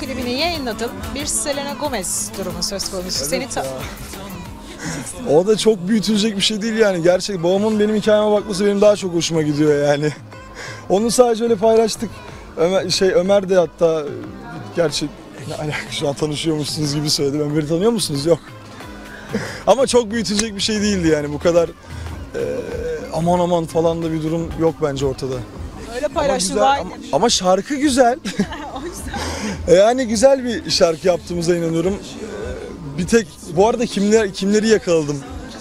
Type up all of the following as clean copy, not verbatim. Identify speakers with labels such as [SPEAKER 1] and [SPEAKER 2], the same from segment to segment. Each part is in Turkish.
[SPEAKER 1] klibini yayınladın. Bir Selena Gomez durumu söz konusu. Seni
[SPEAKER 2] O da çok büyütülecek bir şey değil yani. Gerçek babamın benim hikayeme bakması benim daha çok hoşuma gidiyor yani. Onu sadece öyle paylaştık. Ömer de hatta gerçek ne alaka şu an tanışıyormuşsunuz gibi söyledi. Ömer'i tanıyor musunuz? Yok. Ama çok büyütülecek bir şey değildi yani. Bu kadar aman aman falan da bir durum yok bence ortada.
[SPEAKER 1] öyle paylaştın.
[SPEAKER 2] Ama şarkı güzel. Yani güzel bir şarkı yaptığımıza inanıyorum. Bir tek bu arada kimleri yakaladım.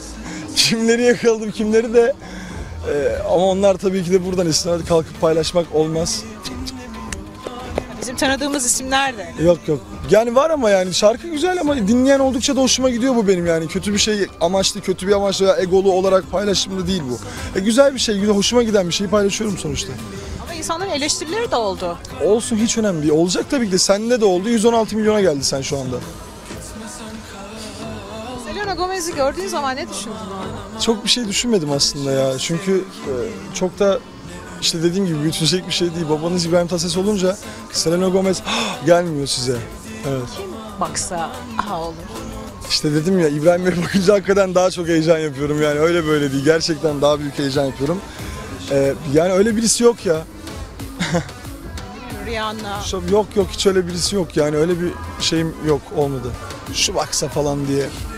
[SPEAKER 2] Kimleri de ama onlar tabii ki de buradan istinad kalkıp paylaşmak olmaz.
[SPEAKER 1] Bizim tanıdığımız isimler de.
[SPEAKER 2] Yok. Yani var ama yani şarkı güzel ama dinleyen oldukça da hoşuma gidiyor bu benim yani. Kötü bir şey amaçlı, kötü bir amaçla veya egolu olarak paylaşımda değil bu. Güzel bir şey, hoşuma giden bir şeyi paylaşıyorum sonuçta.
[SPEAKER 1] Ama insanların eleştirileri de oldu.
[SPEAKER 2] Olsun hiç önemli değil. Olacak tabii ki de. Sende de oldu. 116 milyona geldi sen şu anda.
[SPEAKER 1] Selena Gomez'i gördüğün zaman ne düşündün?
[SPEAKER 2] Çok bir şey düşünmedim aslında ya. Çünkü çok da işte dediğim gibi büyütülecek bir şey değil. Babanız İbrahim Tatlıses olunca Selena Gomez gelmiyor size. Evet.
[SPEAKER 1] Baksa olur.
[SPEAKER 2] İşte dedim ya İbrahim Bey bakınca hakikaten daha çok heyecan yapıyorum yani öyle böyle değil. Gerçekten daha büyük heyecan yapıyorum. Yani öyle birisi yok ya.
[SPEAKER 1] Rihanna.
[SPEAKER 2] Yok hiç öyle birisi yok yani öyle bir şeyim yok olmadı. Şu baksa falan diye.